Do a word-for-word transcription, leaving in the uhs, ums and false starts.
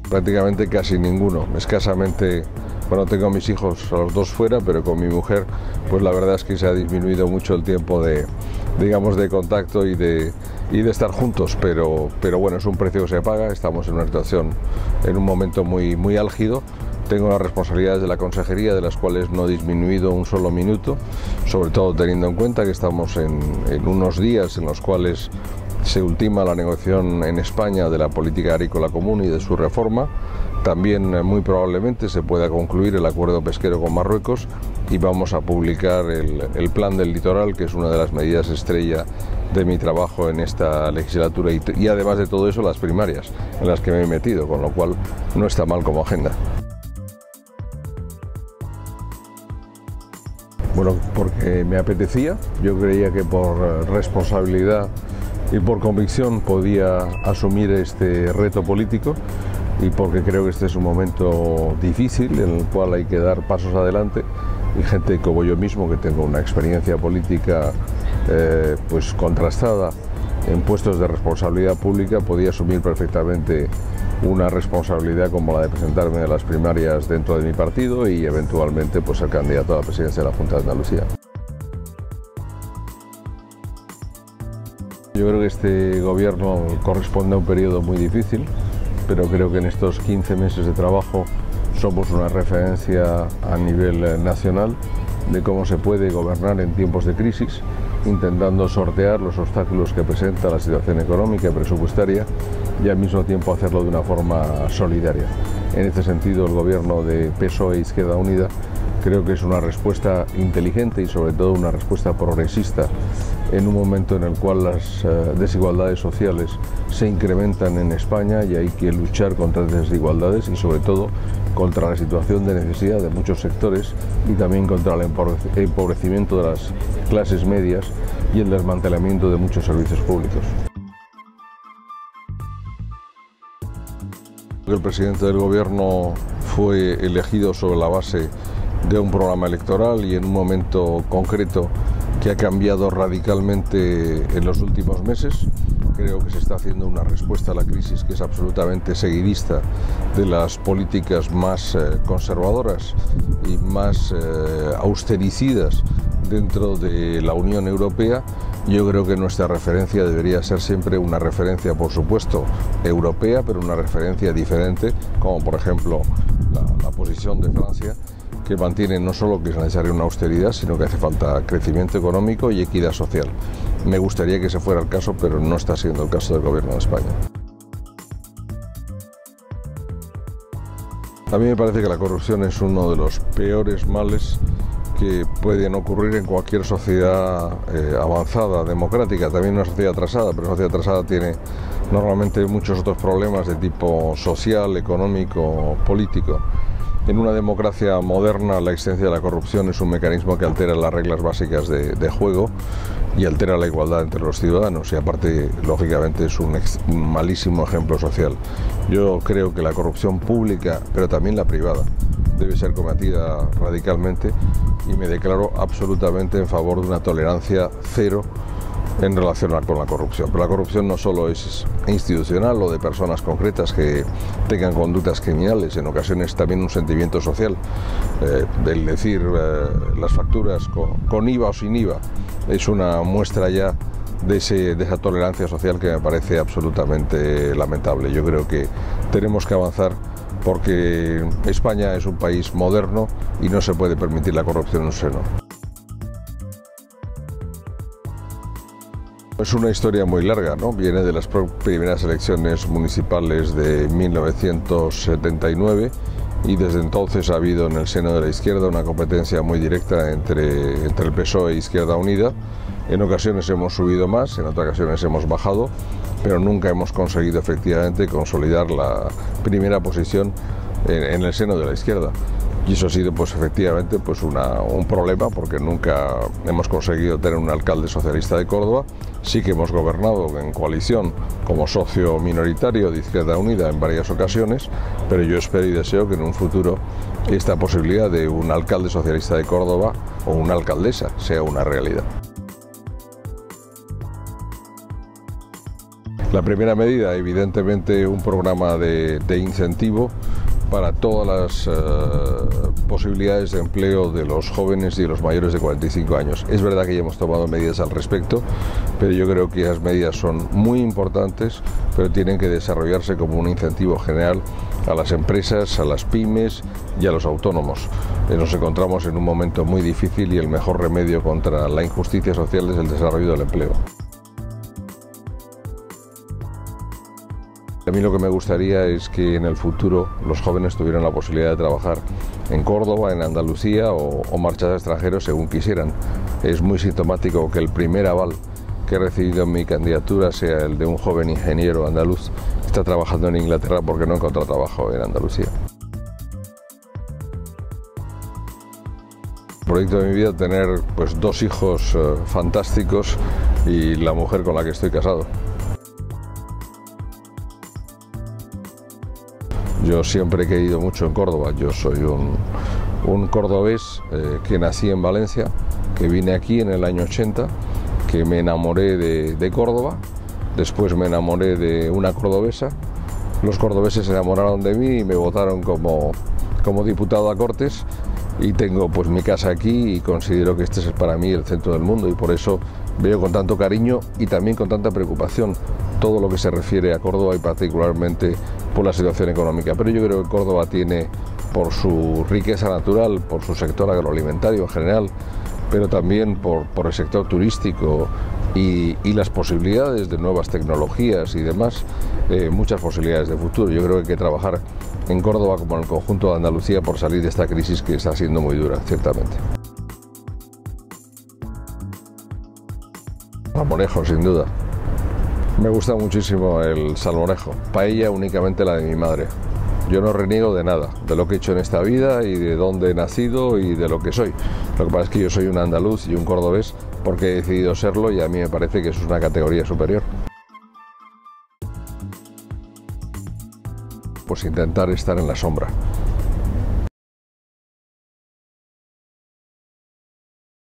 Prácticamente casi ninguno, escasamente. Bueno, tengo a mis hijos, a los dos fuera, pero con mi mujer, pues la verdad es que se ha disminuido mucho el tiempo de, digamos, de contacto y de, y de estar juntos, pero, pero bueno, es un precio que se paga, estamos en una situación, en un momento muy, muy álgido. Tengo las responsabilidades de la consejería, de las cuales no he disminuido un solo minuto, sobre todo teniendo en cuenta que estamos en, en unos días en los cuales se ultima la negociación en España de la política agrícola común y de su reforma. También muy probablemente se pueda concluir el acuerdo pesquero con Marruecos y vamos a publicar el, el plan del litoral, que es una de las medidas estrella de mi trabajo en esta legislatura, y, y además de todo eso las primarias en las que me he metido, con lo cual no está mal como agenda. Bueno, porque me apetecía, yo creía que por responsabilidad y por convicción podía asumir este reto político, y porque creo que este es un momento difícil en el cual hay que dar pasos adelante, y gente como yo mismo, que tengo una experiencia política eh, pues contrastada en puestos de responsabilidad pública, podía asumir perfectamente una responsabilidad como la de presentarme a las primarias dentro de mi partido y eventualmente pues ser candidato a la presidencia de la Junta de Andalucía. Yo creo que este gobierno corresponde a un periodo muy difícil, pero creo que en estos quince meses de trabajo somos una referencia a nivel nacional de cómo se puede gobernar en tiempos de crisis, intentando sortear los obstáculos que presenta la situación económica y presupuestaria y al mismo tiempo hacerlo de una forma solidaria. En este sentido, el gobierno de P S O E e Izquierda Unida creo que es una respuesta inteligente y sobre todo una respuesta progresista en un momento en el cual las uh, desigualdades sociales se incrementan en España y hay que luchar contra las desigualdades y sobre todo contra la situación de necesidad de muchos sectores y también contra el empobrecimiento de las clases medias y el desmantelamiento de muchos servicios públicos. El presidente del gobierno fue elegido sobre la base de un programa electoral y en un momento concreto que ha cambiado radicalmente en los últimos meses. Creo que se está haciendo una respuesta a la crisis que es absolutamente seguidista de las políticas más eh, conservadoras y más eh, austericidas dentro de la Unión Europea. Yo creo que nuestra referencia debería ser siempre una referencia, por supuesto, europea, pero una referencia diferente, como por ejemplo la, la posición de Francia, que mantiene no solo que es necesaria una austeridad, sino que hace falta crecimiento económico y equidad social. Me gustaría que ese fuera el caso, pero no está siendo el caso del Gobierno de España. A mí me parece que la corrupción es uno de los peores males que pueden ocurrir en cualquier sociedad eh, avanzada, democrática, también una sociedad atrasada, pero una sociedad atrasada tiene normalmente muchos otros problemas de tipo social, económico, político. En una democracia moderna, la existencia de la corrupción es un mecanismo que altera las reglas básicas de, de juego y altera la igualdad entre los ciudadanos, y aparte, lógicamente, es un, ex, un malísimo ejemplo social. Yo creo que la corrupción pública, pero también la privada, debe ser combatida radicalmente y me declaro absolutamente en favor de una tolerancia cero en relación con la corrupción. Pero la corrupción no solo es institucional o de personas concretas que tengan conductas criminales, en ocasiones también un sentimiento social, eh, del decir eh, las facturas con, con I V A o sin I V A, es una muestra ya de, ese, de esa tolerancia social que me parece absolutamente lamentable. Yo creo que tenemos que avanzar porque España es un país moderno y no se puede permitir la corrupción en su seno. Es una historia muy larga, ¿no? Viene de las primeras elecciones municipales de mil novecientos setenta y nueve y desde entonces ha habido en el seno de la izquierda una competencia muy directa entre, entre el P S O E e Izquierda Unida. En ocasiones hemos subido más, en otras ocasiones hemos bajado, pero nunca hemos conseguido efectivamente consolidar la primera posición en, en el seno de la izquierda. Y eso ha sido pues efectivamente pues una, un problema, porque nunca hemos conseguido tener un alcalde socialista de Córdoba. Sí que hemos gobernado en coalición como socio minoritario de Izquierda Unida en varias ocasiones, pero yo espero y deseo que en un futuro esta posibilidad de un alcalde socialista de Córdoba o una alcaldesa sea una realidad. La primera medida, evidentemente, un programa de, de incentivo para todas las uh, posibilidades de empleo de los jóvenes y de los mayores de cuarenta y cinco años. Es verdad que ya hemos tomado medidas al respecto, pero yo creo que esas medidas son muy importantes, pero tienen que desarrollarse como un incentivo general a las empresas, a las pymes y a los autónomos. Nos encontramos en un momento muy difícil y el mejor remedio contra la injusticia social es el desarrollo del empleo. A mí lo que me gustaría es que en el futuro los jóvenes tuvieran la posibilidad de trabajar en Córdoba, en Andalucía o, o marchar al extranjero según quisieran. Es muy sintomático que el primer aval que he recibido en mi candidatura sea el de un joven ingeniero andaluz que está trabajando en Inglaterra porque no encontró trabajo en Andalucía. El proyecto de mi vida es tener pues, dos hijos eh, fantásticos y la mujer con la que estoy casado. Yo siempre he querido mucho en Córdoba. Yo soy un, un cordobés eh, que nací en Valencia, que vine aquí en el año ochenta, que me enamoré de, de Córdoba, después me enamoré de una cordobesa, los cordobeses se enamoraron de mí y me votaron como, como diputado a Cortes y tengo pues mi casa aquí y considero que este es para mí el centro del mundo y por eso veo con tanto cariño y también con tanta preocupación todo lo que se refiere a Córdoba y particularmente por la situación económica. Pero yo creo que Córdoba tiene, por su riqueza natural, por su sector agroalimentario en general, pero también por, por el sector turístico y, y las posibilidades de nuevas tecnologías y demás, eh, muchas posibilidades de futuro. Yo creo que hay que trabajar en Córdoba como en el conjunto de Andalucía por salir de esta crisis que está siendo muy dura, ciertamente. Salmorejo, sin duda. Me gusta muchísimo el salmorejo, paella únicamente la de mi madre. Yo no reniego de nada, de lo que he hecho en esta vida y de dónde he nacido y de lo que soy. Lo que pasa es que yo soy un andaluz y un cordobés porque he decidido serlo y a mí me parece que eso es una categoría superior. Pues intentar estar en la sombra.